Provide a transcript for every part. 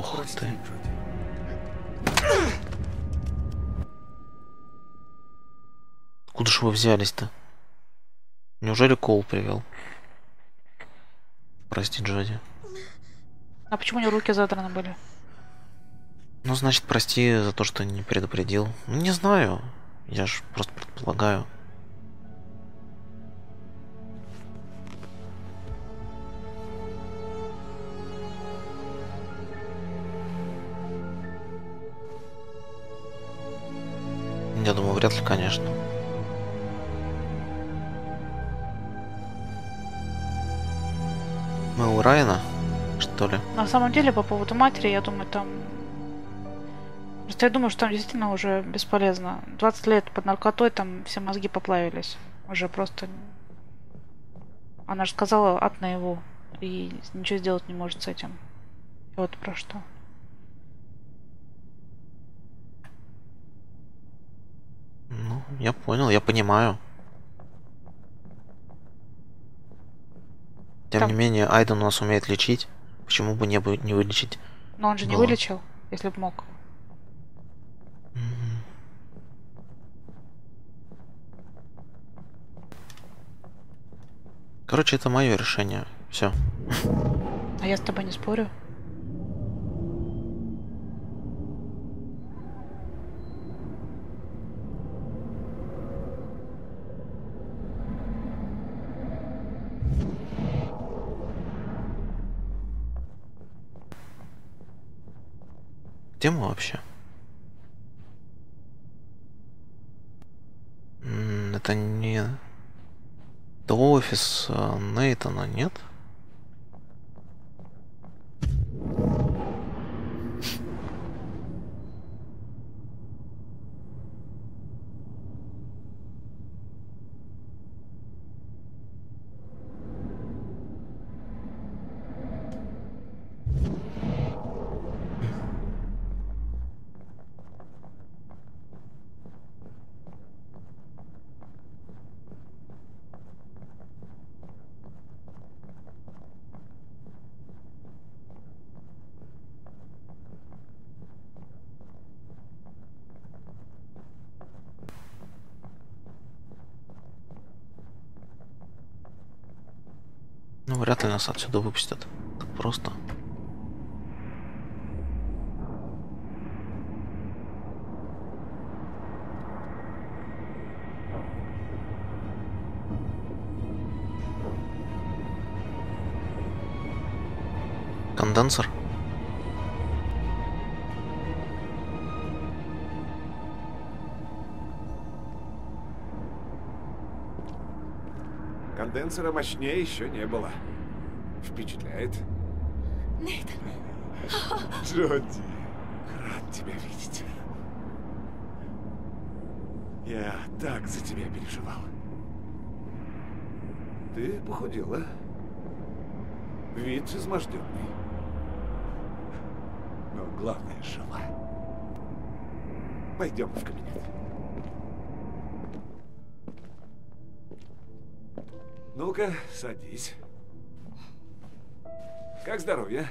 Ох Прости, ты. Джоди. Откуда же вы взялись-то? Неужели Коул привел? Прости, Джоди. А почему у него руки задраны были? Ну, значит, прости за то, что не предупредил. Ну, не знаю. Я ж просто предполагаю. Я думаю, вряд ли, конечно. Мы у Райана, что ли? На самом деле, по поводу матери, я думаю, там... Просто я думаю, что там действительно уже бесполезно. 20 лет под наркотой, там все мозги поплавились. Уже просто... Она же сказала ад наяву. И ничего сделать не может с этим. И вот про что. Ну, я понял, я понимаю. Тем Там- не менее, Айден у нас умеет лечить. Почему бы не вылечить? Но он же не Было. вылечил, если бы мог. Мгм. Короче, это мое решение. Все. А я с тобой не спорю. Где мы вообще? Это не... Это офис Нейтана, нет? Ну, вряд ли нас отсюда выпустят. Так просто. Конденсор? Конденсера мощнее еще не было. Впечатляет. Нейтан, Джоди, рад тебя видеть. Я так за тебя переживал. Ты похудела. Вид изможденный. Но главное, жива. Пойдем в кабинет. Ну-ка, садись. Как здоровье?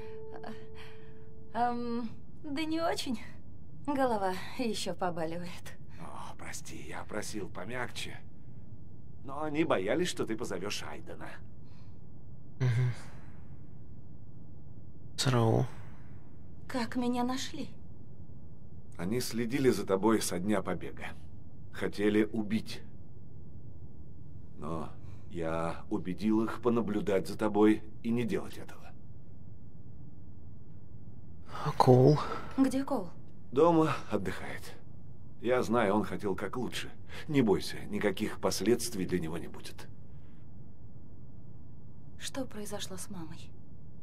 да не очень. Голова еще побаливает. О, прости, я просил помягче. Но они боялись, что ты позовешь Айдена. ЦРУ. Как меня нашли? Они следили за тобой со дня побега. Хотели убить. Но я убедил их понаблюдать за тобой и не делать этого. Коул. Где Коул? Дома отдыхает. Я знаю, он хотел как лучше. Не бойся, никаких последствий для него не будет. Что произошло с мамой?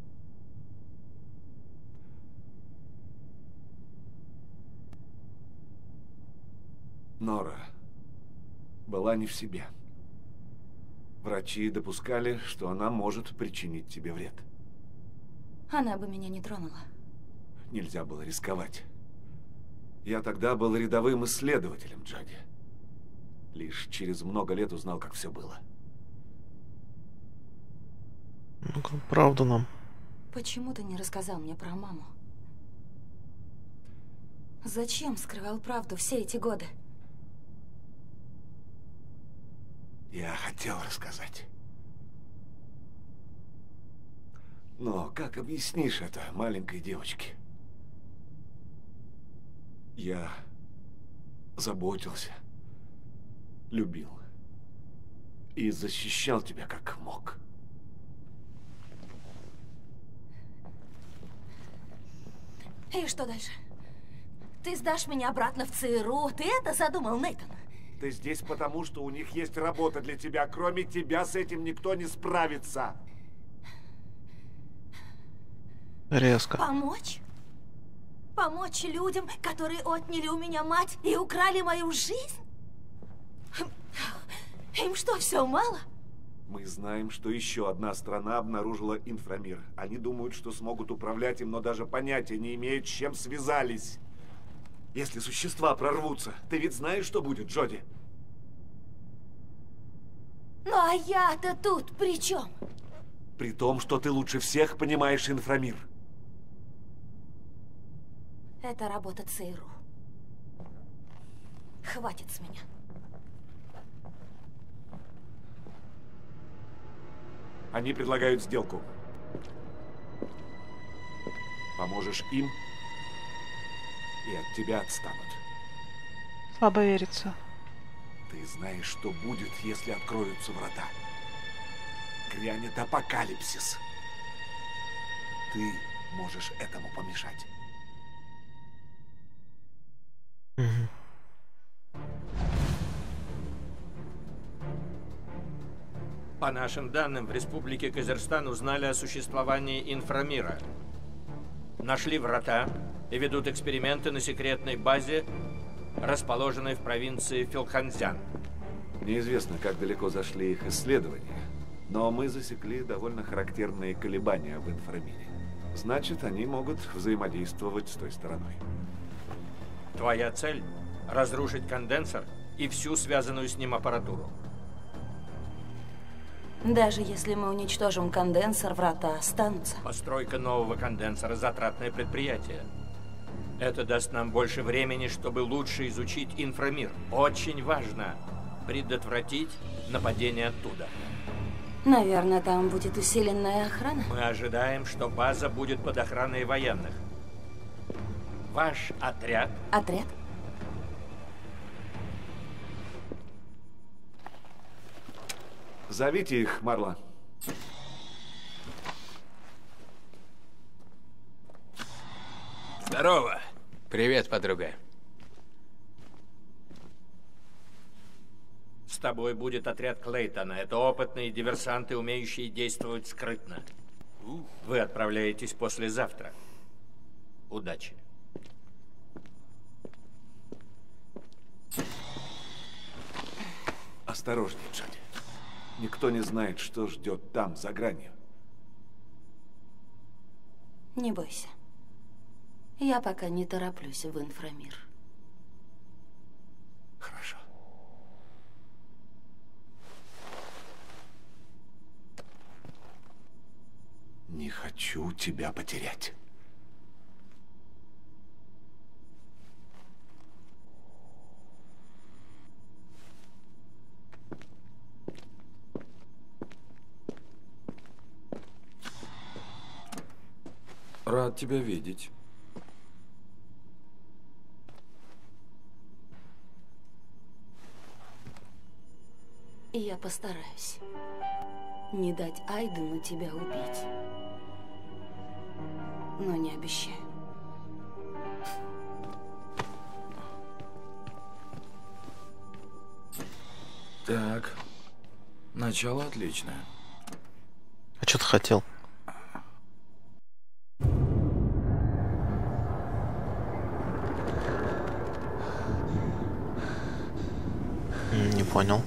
Нора была не в себе. Врачи допускали, что она может причинить тебе вред. Она бы меня не тронула. Нельзя было рисковать. Я тогда был рядовым исследователем, Джади. Лишь через много лет узнал, как все было. Ну-ка, правду нам. Почему ты не рассказал мне про маму? Зачем скрывал правду все эти годы? Я хотел рассказать. Но как объяснишь это маленькой девочке? Я заботился, любил и защищал тебя как мог. И что дальше? Ты сдашь меня обратно в ЦРУ? Ты это задумал, Нейтан? Ты здесь потому, что у них есть работа для тебя. Кроме тебя с этим никто не справится. Резко. Помочь? Помочь людям, которые отняли у меня мать и украли мою жизнь? Им что, все мало? Мы знаем, что еще одна страна обнаружила инфрамир. Они думают, что смогут управлять им, но даже понятия не имеют, с чем связались. Если существа прорвутся, ты ведь знаешь, что будет, Джоди? Ну а я-то тут при чем? При том, что ты лучше всех понимаешь инфрамир. Это работа ЦРУ. Хватит с меня. Они предлагают сделку. Поможешь им, и от тебя отстанут. Слабо верится. Ты знаешь, что будет, если откроются врата. Грянет апокалипсис. Ты можешь этому помешать. По нашим данным, в Республике Казахстан узнали о существовании инфрамира. Нашли врата и ведут эксперименты на секретной базе, расположенной в провинции Филханзян. Неизвестно, как далеко зашли их исследования, но мы засекли довольно характерные колебания в инфрамире. Значит, они могут взаимодействовать с той стороной. Твоя цель – разрушить конденсор и всю связанную с ним аппаратуру. Даже если мы уничтожим конденсор, врата останутся. Постройка нового конденсора – затратное предприятие. Это даст нам больше времени, чтобы лучше изучить инфрамир. Очень важно предотвратить нападение оттуда. Наверное, там будет усиленная охрана. Мы ожидаем, что база будет под охраной военных. Ваш отряд... Отряд? Зовите их, Марла. Здорово. Привет, подруга. С тобой будет отряд Клейтона. Это опытные диверсанты, умеющие действовать скрытно. Вы отправляетесь послезавтра. Удачи. Осторожнее, Джоди. Никто не знает, что ждет там, за гранью. Не бойся. Я пока не тороплюсь в инфрамир. Хорошо. Не хочу тебя потерять. Рад тебя видеть. И я постараюсь не дать Айдену тебя убить. Но не обещаю. Так, начало отличное. А что ты хотел? Не понял.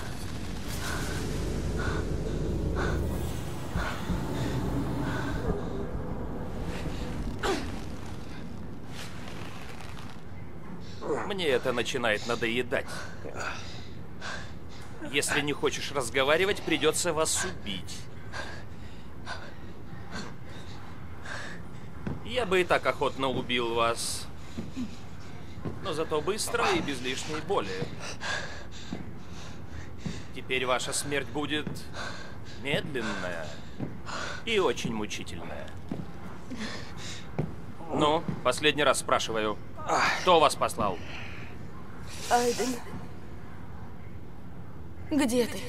Мне это начинает надоедать. Если не хочешь разговаривать, придется вас убить. Я бы и так охотно убил вас. но зато быстро и без лишней боли. Теперь ваша смерть будет медленная и очень мучительная. Ну, последний раз спрашиваю, кто вас послал? Айден, где ты?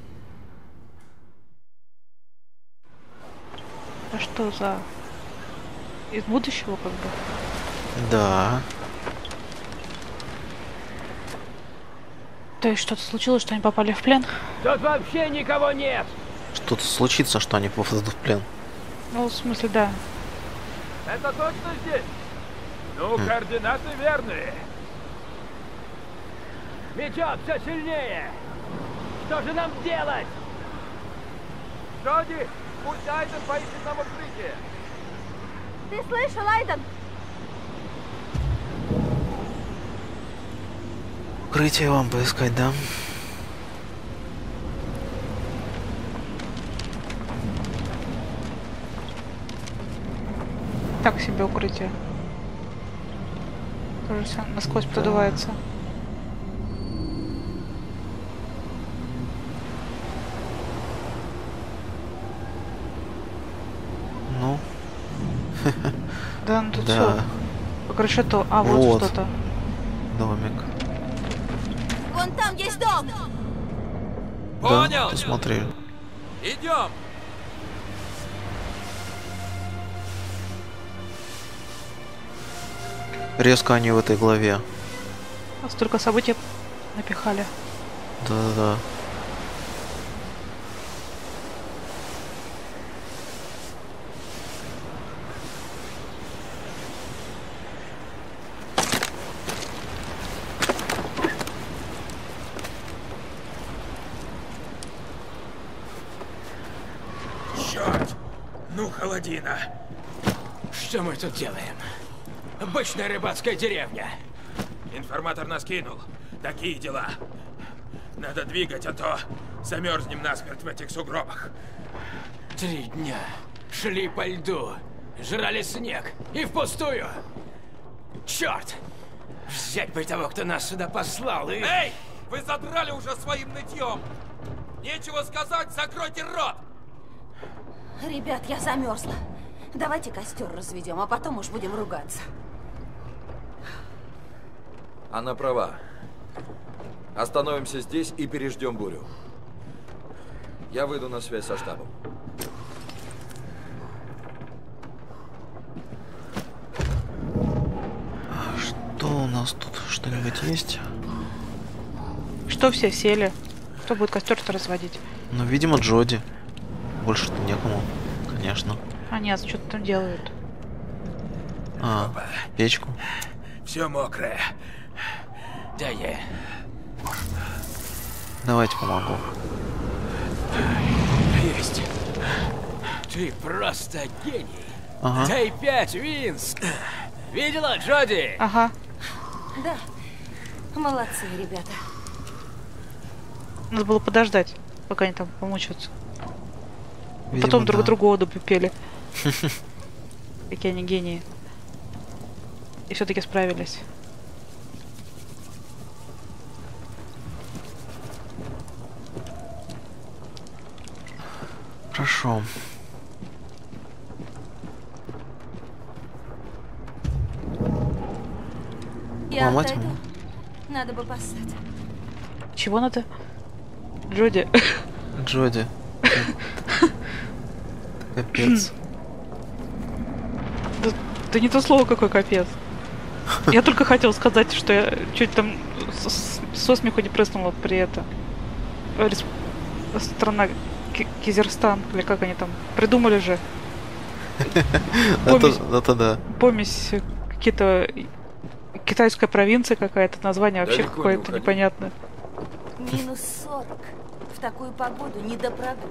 А что за... Из будущего, как бы? Да. То есть что-то случилось, что они попали в плен? Тут вообще никого нет! Что-то случится, что они попадут в плен. Ну, в смысле, да. Это точно здесь? Ну, координаты верные. Мечет все сильнее. Что же нам делать? Джоди, пусть Айден поищет нам укрытие. Ты слышал, Айден? Укрытие вам поискать, да? Так себе укрытие. Тоже все насквозь продувается. Ну. Да, ну тут Да. все. По крышету. А, вот, Вот. что-то. Домик. Вон там есть дом. Понял. Да, посмотри. Идем! Резко они в этой главе. Столько событий напихали. Да-да-да. Черт! Ну, холодина. Что мы тут делаем? Обычная рыбацкая деревня. Информатор нас кинул. Такие дела. Надо двигать, а то замерзнем насмерть в этих сугробах. 3 дня. Шли по льду. Жрали снег. И впустую. Черт! Взять бы того, кто нас сюда послал, и... Эй! Вы задрали уже своим нытьем! Нечего сказать, закройте рот! Ребят, я замерзла. Давайте костер разведем, а потом уж будем ругаться. Она права. Остановимся здесь и переждем бурю. Я выйду на связь со штабом. Что у нас тут? Что-нибудь есть? Что все сели? Кто будет костер-то разводить? Ну, видимо, Джоди. Больше-то некому, конечно. А нет, что-то там делают. А, печку. Все мокрое. Да я. Давайте помогу. Есть. Ты просто гений. Ага. Дай 5, Винс. Видела, Джоди? Ага. Да. Молодцы, ребята. Надо было подождать, пока они там помучаются. Видимо, Потом друг да. другу оду пели. Какие они гении. И все-таки справились. Хорошо. Я Ломать отойду. ему? Надо бы поссать. Чего надо? Джоди. Джоди. Капец. Да не то слово, какой капец. Я только хотел сказать, что я чуть там со смеху не прыснула при этом. Страна Кизерстан, или как они там, придумали же. Это да. Помесь какие-то... Китайская провинция какая-то, название вообще Далеко не какое-то уходи. непонятное. Минус 40. В такую погоду не до прогулок.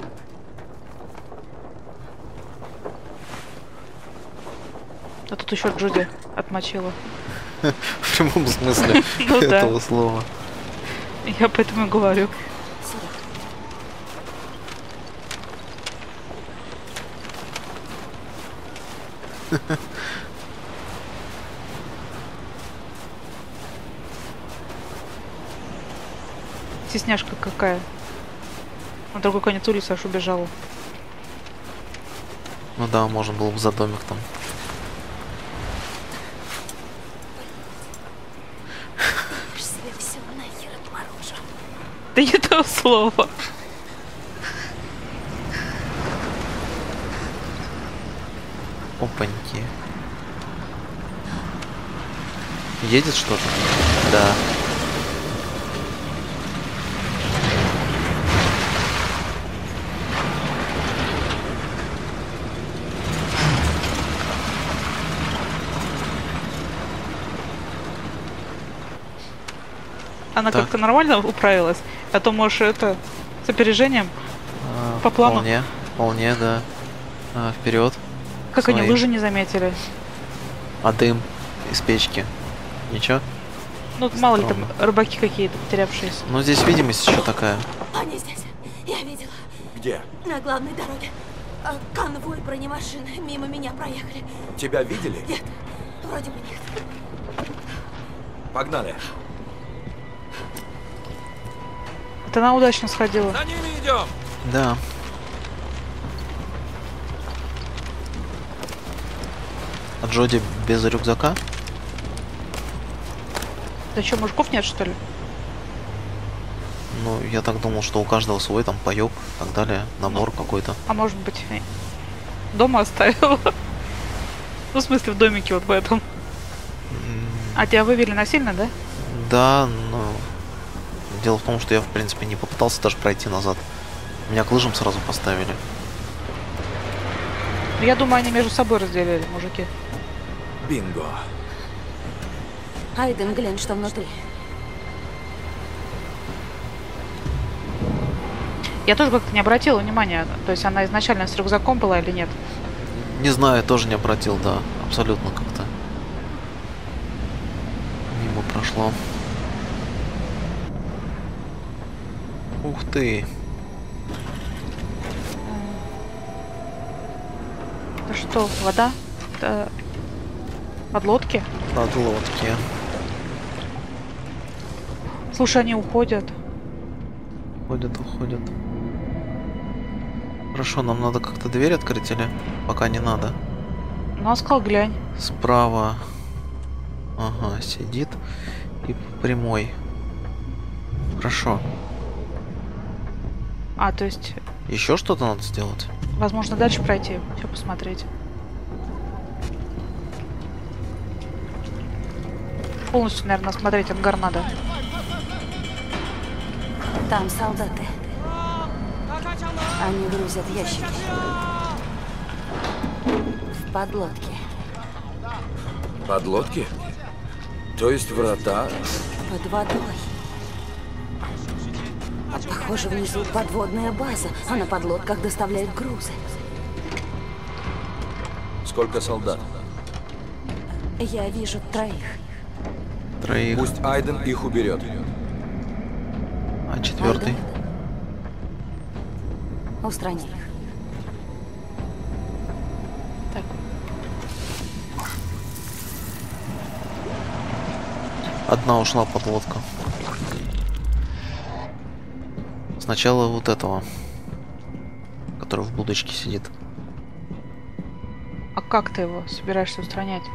А тут еще Джуди отмочила. В прямом смысле Ну да. этого слова. Я поэтому и говорю. Сюда. Стесняшка какая. На другой конец улицы аж убежала. Ну да, можно было бы за домик там. Себе все нахер отморожу. Да не то слово. Опаньки. Едет что-то? Да. Она Так. как-то нормально управилась. А то, можешь, это с опережением по плану. Вполне, да. Вперед. Как они своим. лыжи не заметили. А дым из печки. Ничего? Ну, мало ли там Странно. рыбаки какие-то потерявшиеся. Ну здесь видимость еще такая. Они здесь. Я видела. Где? На главной дороге. Конвой бронемашин мимо меня проехали. Тебя видели? Нет, вроде бы нет. Погнали. Это она удачно сходила. За ними идем! Да. А Джоди без рюкзака? Да что, мужиков нет, что ли? Ну, я так думал, что у каждого свой там паёк и так далее. Набор какой-то. А может быть, дома оставила? Ну, в смысле, в домике вот в этом. А тебя вывели насильно, да? Да, но... Дело в том, что я, в принципе, не попытался даже пройти назад. Меня к лыжам сразу поставили. Я думаю, они между собой разделили, мужики. Бинго. Айден, глянь, что внутри. Я тоже как-то не обратила внимания. То есть она изначально с рюкзаком была или нет? Не знаю, тоже не обратил, да. Абсолютно как-то. Мимо прошло. Ух ты. Это что, вода? Это подлодки? Подлодки. Слушай, они уходят. Уходят. Хорошо, нам надо как-то дверь открыть или пока не надо? Ну, а сказал, глянь. Справа. Ага, сидит. И по прямой. Хорошо. А, то есть, Еще что-то надо сделать? возможно, дальше пройти. Все посмотреть. Полностью, наверное, осмотреть ангар надо. Там солдаты. Они грузят ящики. В подлодке. Подлодки? То есть врата? Под водой. Похоже, внизу подводная база, а на подлодках доставляют грузы. Сколько солдат? Я вижу троих. Троих. Пусть Айден их уберет. А четвертый? Устрани их. Так. Одна ушла подлодка. Сначала вот этого, который в будочке сидит. А как ты его собираешься устранять?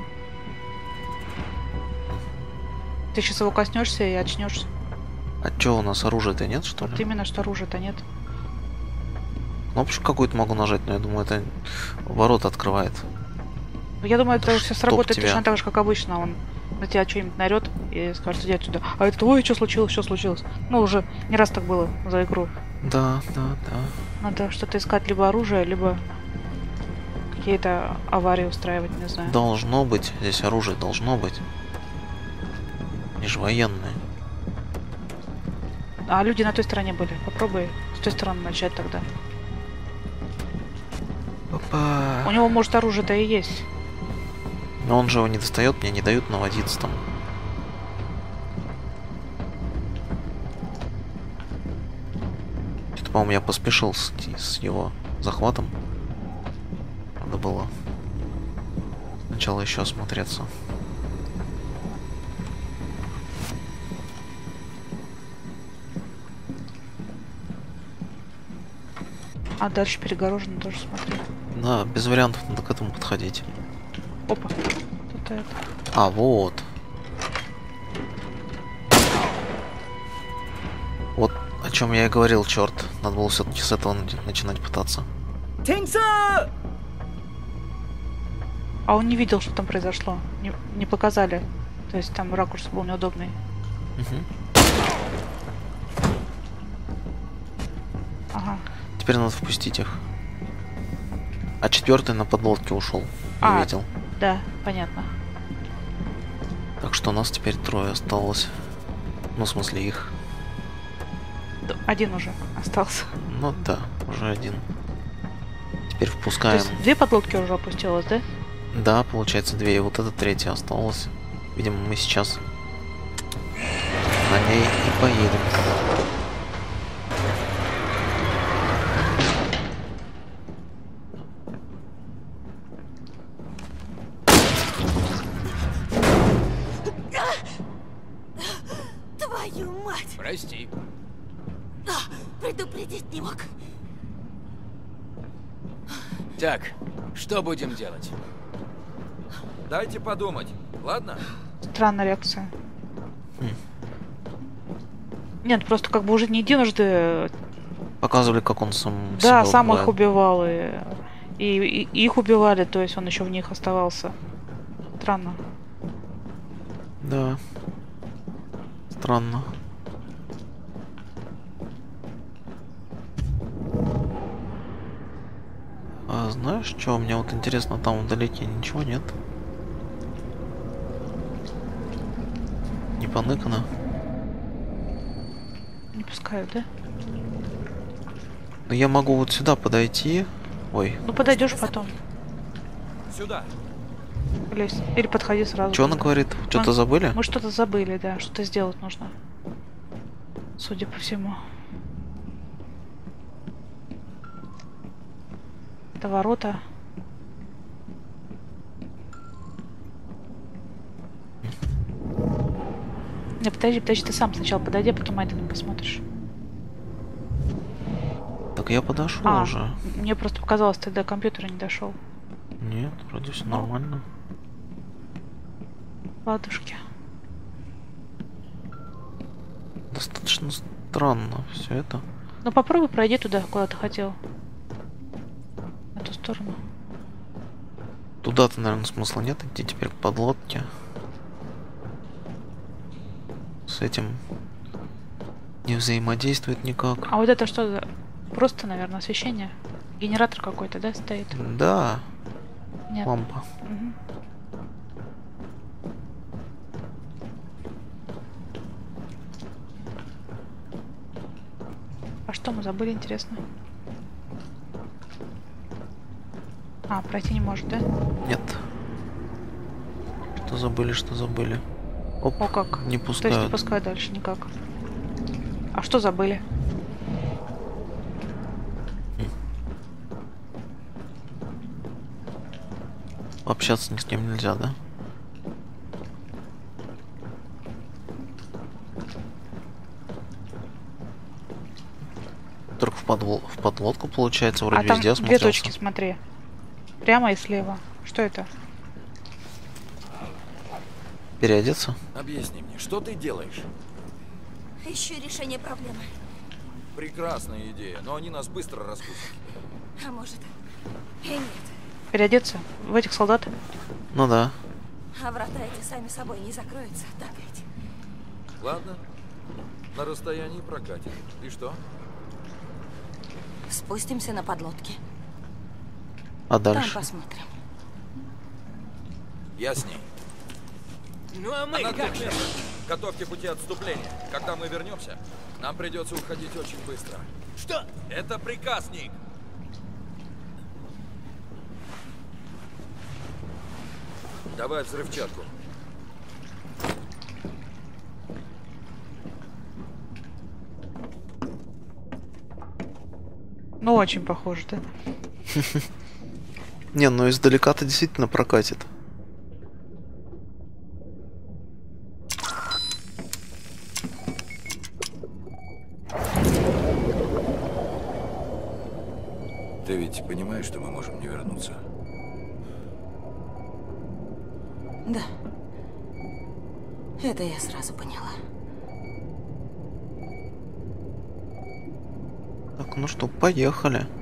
Ты сейчас его коснешься и очнешься. А чё, у нас оружия-то нет, что ли? Вот именно, что оружия-то нет. Кнопочку какую-то могу нажать, но я думаю, это ворота открывает. Я думаю, это все Чтоб сработает тебя. точно так же, как обычно. Он на тебя что-нибудь нарет и скажет, иди отсюда. А это, ой, что случилось? Ну, уже не раз так было за игру. Да. Надо что-то искать, либо оружие, либо какие-то аварии устраивать, не знаю. Должно быть. Здесь оружие должно быть. Они же военные. А люди на той стороне были. Попробуй с той стороны начать тогда. Опа. У него, может, оружие-то и есть. Но он же его не достает, мне не дают наводиться там. Это, по-моему, я поспешил с его захватом. Надо было сначала еще осмотреться. А дальше перегорожено тоже, смотри. Да, без вариантов надо к этому подходить. Опа. Тут это. А, вот. Вот о чем я и говорил, черт. Надо было все-таки с этого начинать пытаться. А он не видел, что там произошло. Не показали. То есть там ракурс был неудобный. Угу. Ага. Теперь надо впустить их. А четвертый на подлодке ушел. Я видел. Да, понятно. Так что у нас теперь трое осталось. Ну, в смысле их. Один уже остался. Ну да, уже один. Теперь То впускаем. есть 2 подлодки уже опустилось, да? Да, получается 2. И вот эта третья осталась. Видимо, мы сейчас на ней и поедем. Твою мать! Прости. Предупредить не мог. Так, что будем делать? Дайте подумать, ладно? Странная реакция. Нет, просто как бы уже не единожды. Показывали, как он сам Да, себя сам убивает. их убивал. И их убивали, то есть он еще в них оставался. Странно. Да. Странно. А знаешь, что мне вот интересно, там вдалеке ничего нет? Не поныкано? Не пускают, да? Но я могу вот сюда подойти. Ой, Ну подойдешь потом. Сюда. Лезь. Или подходи сразу. что она говорит? Что-то забыли? Мы что-то забыли, да. Что-то сделать нужно. Судя по всему. Это ворота. Не, подожди, ты сам сначала подойди, а потом Айденом посмотришь. Так я подошел А, уже. мне просто показалось, ты до компьютера не дошел. Нет, вроде все нормально. Ладушки. Достаточно странно все это. Ну попробуй пройди туда, куда ты хотел. На ту сторону. Туда-то, наверное, смысла нет идти теперь к подлодке. С этим не взаимодействует никак. А вот это что за... Просто, наверное, освещение? Генератор какой-то, да, стоит? Да, Нет. лампа. Мгм. А что мы забыли, интересно? А, пройти не может, да? Нет. Что забыли, что забыли. Оп, О, как. не То есть пускают. не пускают дальше никак. А что забыли? Общаться ни с кем нельзя, да? Только в подлодку, получается, вроде А там везде две осмотрелся. точки, смотри. Прямо и слева. Что это? Переодеться? Объясни мне, что ты делаешь? Ищу решение проблемы. Прекрасная идея, но они нас быстро раскусят. А может, и нет. Переодеться? В этих солдат? Ну да. А врата эти сами собой не закроются, так ведь? Ладно, на расстоянии прокатит. И что? Спустимся на подлодке. А Там дальше? посмотрим. Я с ней. Ну а мы Она как тут же? нет. Готовьте пути отступления. Когда мы вернемся, нам придется уходить очень быстро. Что? Это приказ, Ник. Давай взрывчатку. Ну, очень похоже, да? Не, ну издалека-то действительно прокатит. Ты ведь понимаешь, что мы можем не вернуться? Да. Это я сразу поняла. Так, ну что, поехали.